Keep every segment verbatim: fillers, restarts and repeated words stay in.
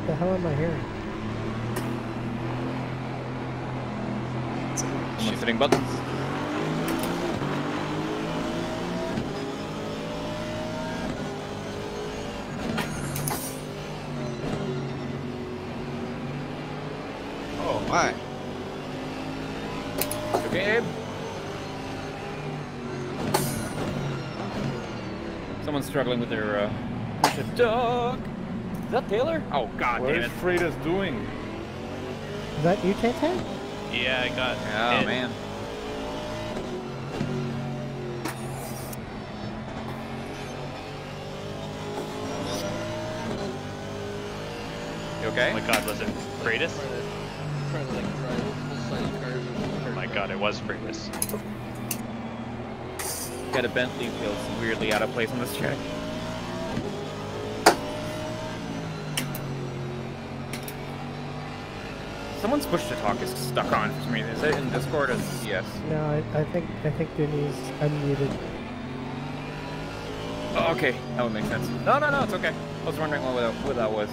the hell am I hearing? Shifting buttons. Oh my. Okay. Someone's struggling with their uh, push a dog. Is that Taylor? Oh god What damn is it. Freitas doing? Is that you, Tay Tay? Yeah, I got Oh hit. man. You okay? Oh my god, was it Freitas? Trying to like drive full-size cars. Oh my god, it was Freitas. Got a Bentley feels weirdly out of place on this track. Someone's push to talk is stuck on for some reason. Is it in Discord or yes? No, I, I think I think Denise unmuted. Oh, okay, that would make sense. No, no, no, it's okay. I was wondering what that, what that was.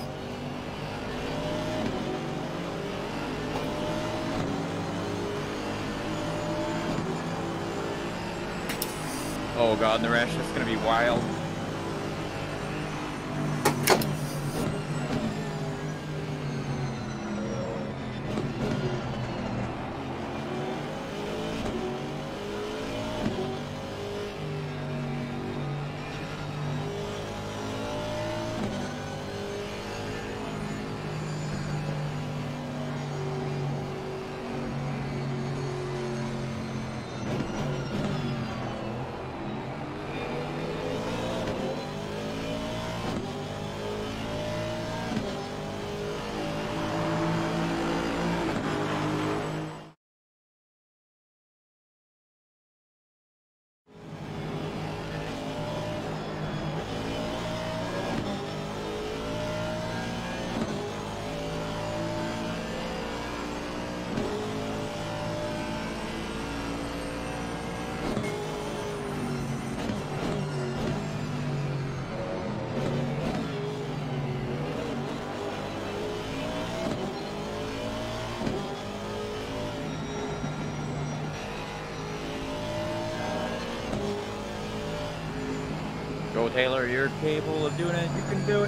Oh god, the rash is gonna be wild. Go Taylor, you're capable of doing it, you can do it.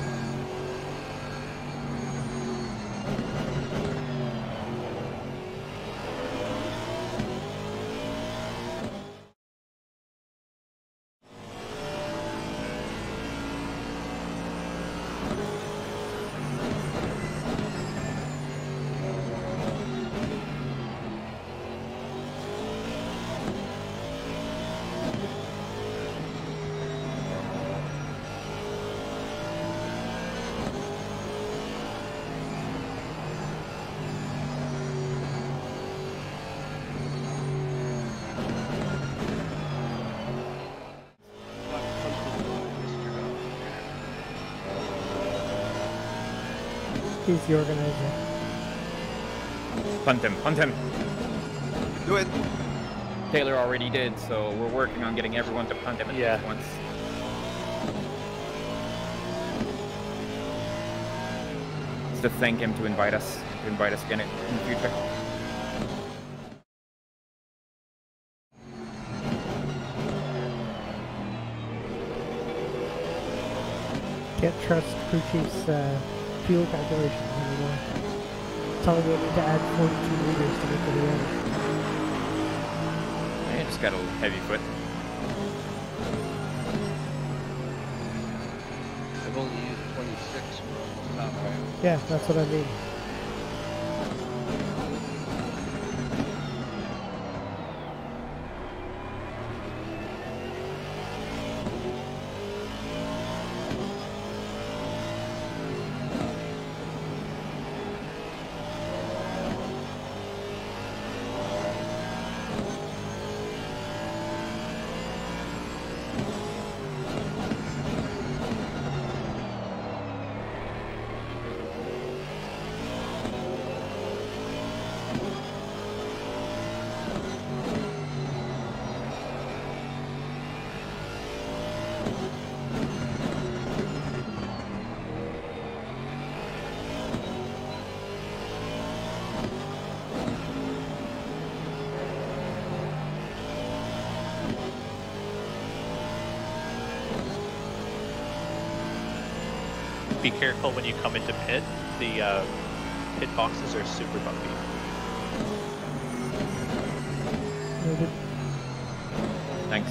He's the organizer. Punt him, punt him. Do it. Taylor already did, so we're working on getting everyone to punt him at Yeah. least once. Just to thank him to invite us, to invite us again in the future. Can't trust crew chief's uh, fuel calculations anymore. Telling me I need to add forty-two liters to get to the end. I just got a little heavy foot. I've only used twenty-six for almost top right. Yeah, that's what I mean. be careful when you come into pit. The uh, pit boxes are super bumpy. Noted. Thanks.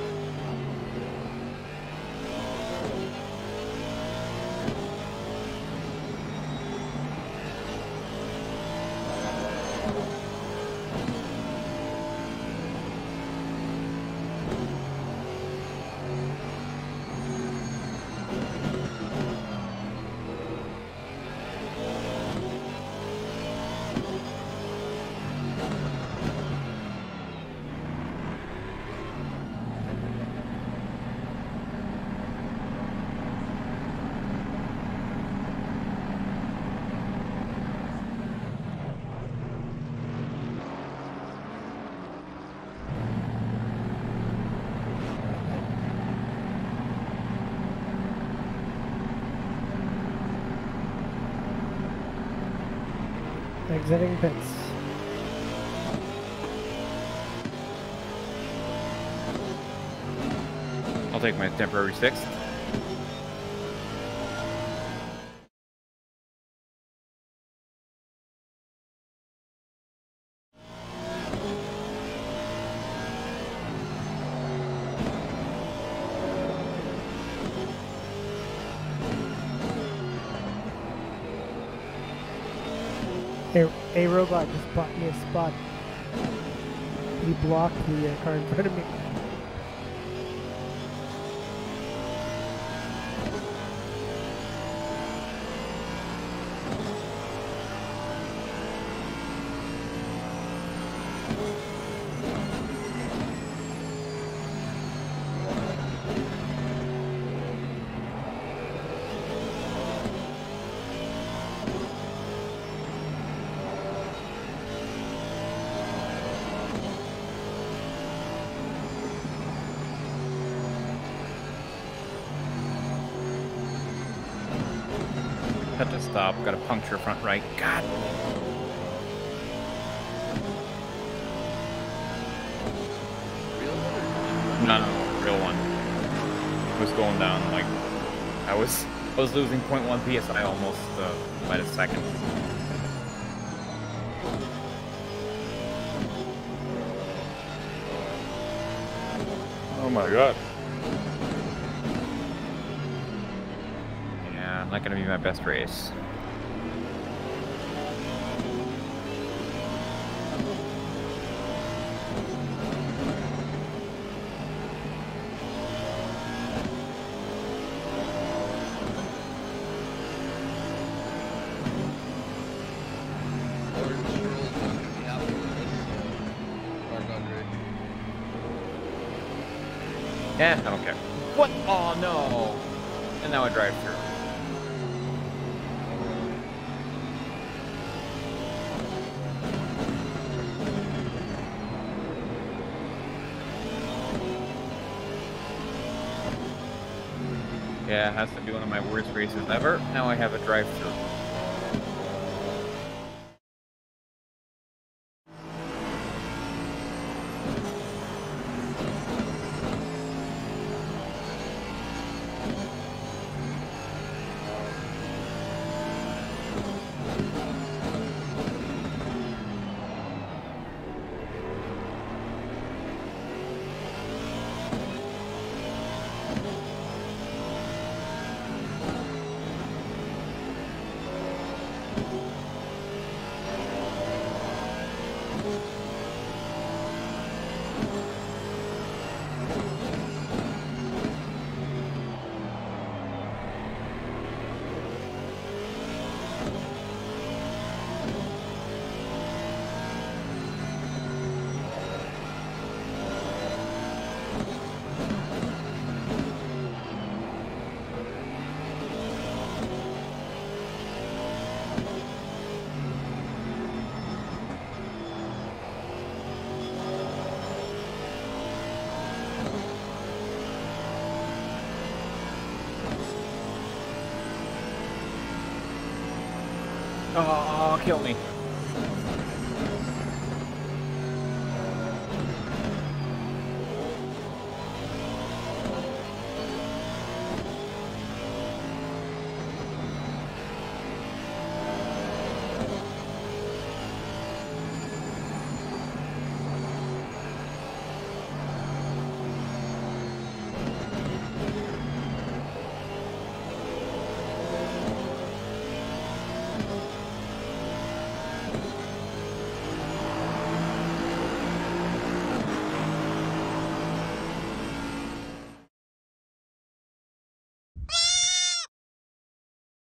Exiting pits. I'll take my temporary sixth. A, a robot just bought me a spot. He blocked the uh, car in front of me. Have to stop. Got a puncture front right. God. Real one? No, no, real one. It was going down like I was. I was losing zero point one P S I almost uh, by the second. Oh my god. Yeah, not gonna be my best race. Orange Stroll's not gonna be happy with this uh, Mark Andre. Yeah, I don't care. What? Oh no! And now I drive through. Yeah, it has to be one of my worst races ever. Now I have a drive-through. Oh, kill me.